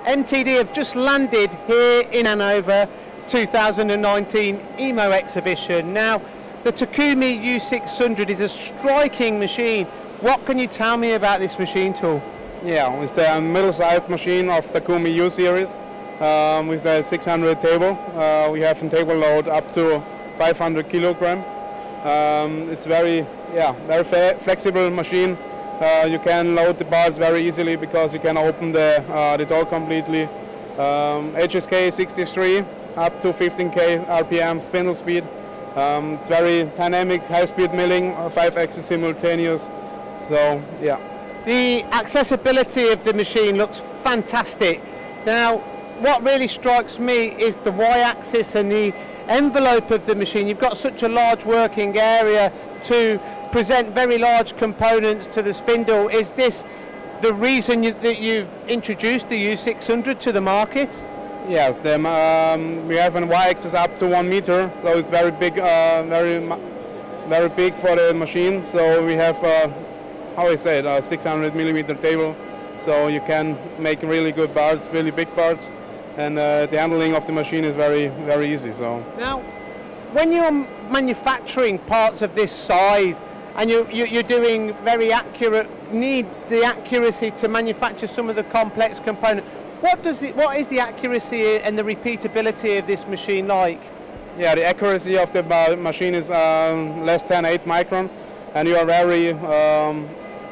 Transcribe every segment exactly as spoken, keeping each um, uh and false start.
M T D have just landed here in Hanover two thousand nineteen E M O exhibition. Now, the Takumi U six hundred is a striking machine. What can you tell me about this machine tool? Yeah, it's the middle-sized machine of the Takumi U series um, with the six hundred table. Uh, we have a table load up to five hundred kilogram. Um, it's very, yeah, very flexible machine. Uh, you can load the parts very easily because you can open the, uh, the door completely. Um, H S K sixty-three, up to fifteen K R P M spindle speed. Um, it's very dynamic, high-speed milling, uh, five axis simultaneous. So, yeah. The accessibility of the machine looks fantastic. Now, what really strikes me is the Y-axis and the envelope of the machine. You've got such a large working area to present very large components to the spindle. Is this the reason you, that you've introduced the U six hundred to the market? Yeah, the, um, we have a Y-axis up to one meter, so it's very big, uh, very, very big for the machine. So we have, uh, how I say it, a six hundred millimeter table, so you can make really good parts, really big parts. And uh, the handling of the machine is very, very easy. So now, when you're manufacturing parts of this size and you, you, you're doing very accurate, need the accuracy to manufacture some of the complex components, what does it? What is the accuracy and the repeatability of this machine like? Yeah, the accuracy of the machine is um, less than eight micron, and you are very um,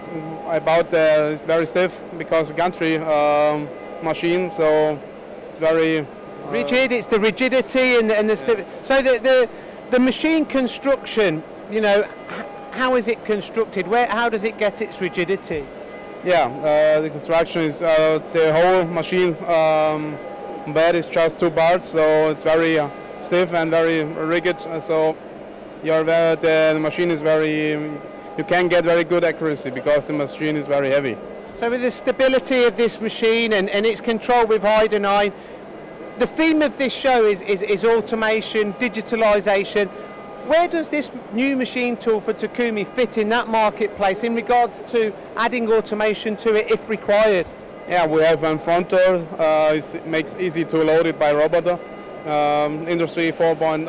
about the. It's very stiff because the gantry um, machine, so. It's very uh, rigid. It's the rigidity and the, and the yeah. so the, the the machine construction. You know, how is it constructed? Where how does it get its rigidity? Yeah, uh, the construction is uh, the whole machine um, bed is just two parts, so it's very uh, stiff and very rigid. So you're very, the, the machine is very. You can get very good accuracy because the machine is very heavy. So with the stability of this machine and, and its control with Heidenhain, the theme of this show is, is, is automation, digitalisation. Where does this new machine tool for Takumi fit in that marketplace in regards to adding automation to it if required? Yeah, we have one front door. Uh, it makes easy to load it by robot. Um, Industry four point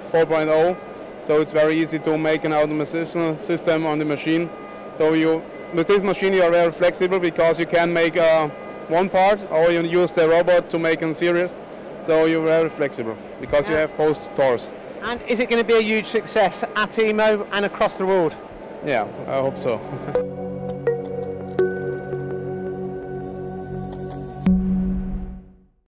oh, so it's very easy to make an automation system on the machine. So you with this machine you are very flexible because you can make uh, one part or you use the robot to make a series. So you're very flexible because yeah. you have both doors. And is it going to be a huge success at E M O and across the world? Yeah, I hope so.